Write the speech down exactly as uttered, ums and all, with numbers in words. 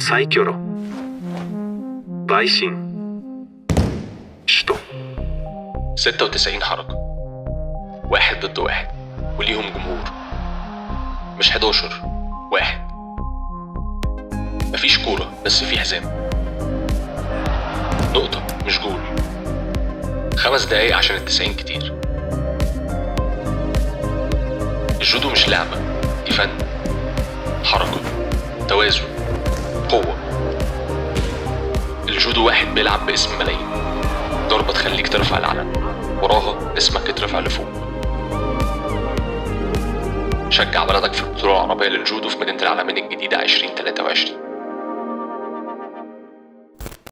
サイキョロ陪審首都 ستة وتسعين حركة، واحد ضد واحد وليهم جمهور، مش حداشر، واحد. مفيش كورة بس في حزام، نقطة مش جول، خمس دقايق عشان التسعين كتير. الجودو مش لعبة، دي فن، حركة، توازن، قوة. الجودو واحد بيلعب باسم ملايين، ضربة تخليك ترفع العلم، وراها اسمك يترفع لفوق. شجع بلدك في البطولة العربية للجودو في مدينة العالمين الجديدة عشرين تلاتة وعشرين.